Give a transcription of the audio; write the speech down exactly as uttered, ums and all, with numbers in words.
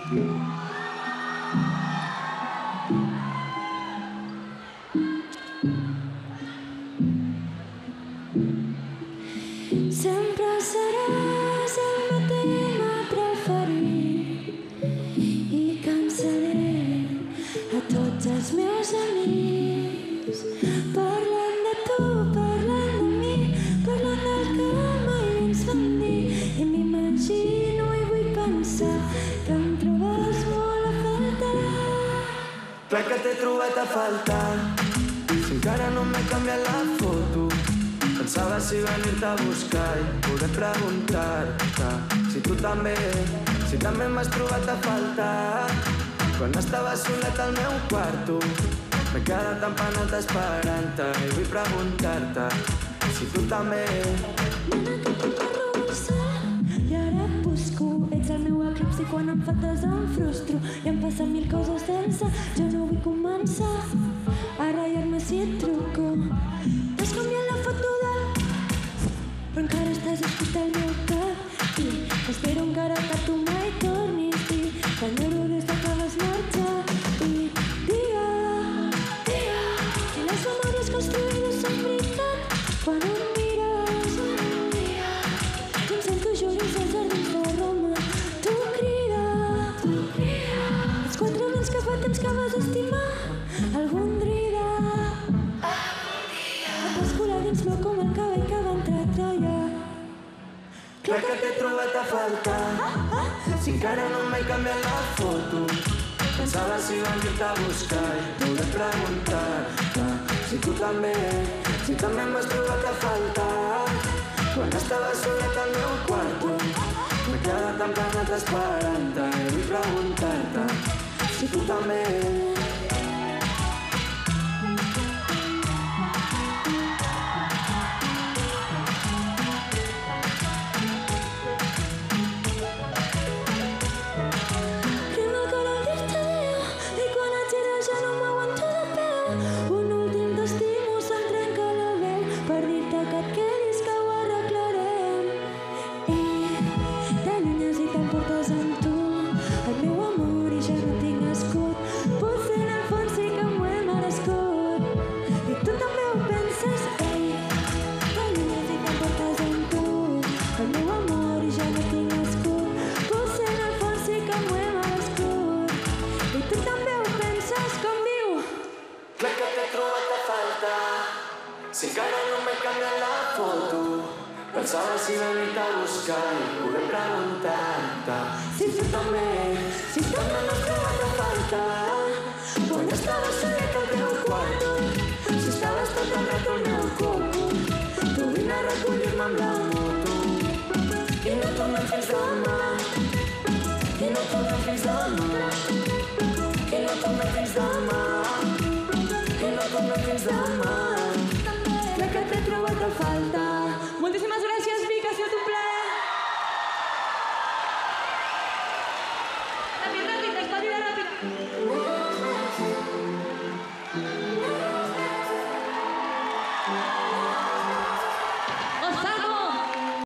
Sempre seràs el meu tema preferit i cansaré a tots els meus amics parlant de tu, parlant de mi, parlant del que mai ens van dir i m'imagino i vull pensar que em trobes molt a faltar. Clar que t'he trobat a faltar, si encara no m'he canviat la foto. Pensava si venir-te a buscar i poder preguntar-te si tu també, si també m'has trobat a faltar. Quan estava solet al meu quarto m'he quedat empanat esperant-te i vull preguntar-te si tu també. Nena, que tu t'arrossa i ara et busco. Ets el meu eclipsi i quan em faltes em frustro i em passen mil coses tensa. Jo no vull començar a ratllar-me si et truco. T'has canviat la foto de... però encara estàs escrit al meu cap i espero encara que tu mai tornis i t'enyoro des que vas marxar i diga, diga si les memòries construïdes són veritat quan em mires, jo em sento juris als jardins de Roma. Tu crida, tu crida els quatre nens que fa temps que vas estimar algun drida et vas colar dins meu com el cavall que va entrar a Troia. Clar que t'he trobat a faltar, si encara no m'he canviat la foto. Pensava si venir-te a buscar i poder preguntar-te si tu també, si també m'has trobat a faltar. Quan estava solet al meu quarto m'he quedat empanat esperant-te i vull preguntar-te si tu també. Si encara no m'he canviat la foto, pensava si venir-te a buscar i poder preguntar-te si tu també, si també m'has trobat a faltar. Quan estava solet al teu quarto, si estaves tot el rato al meu coco, tu vine a recollir-me amb la moto i no tornem fins demà, i no tornem fins demà, i no tornem fins demà, i no tornem fins demà. Que t'he trobat a faltar. Moltíssimes gràcies, Vic, ha sigut un plaer. Ràpid, ràpid, expedida ràpida.